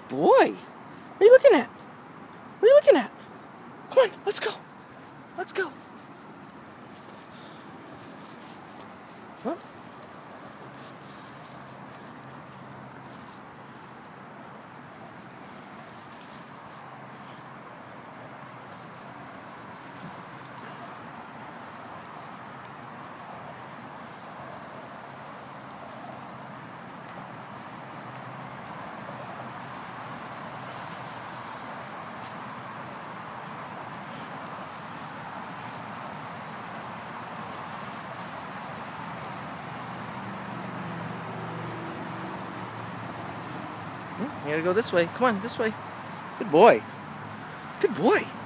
boy. What are you looking at? What are you looking at? Come on, let's go. Let's go. Huh? You gotta go this way. Come on, this way. Good boy. Good boy.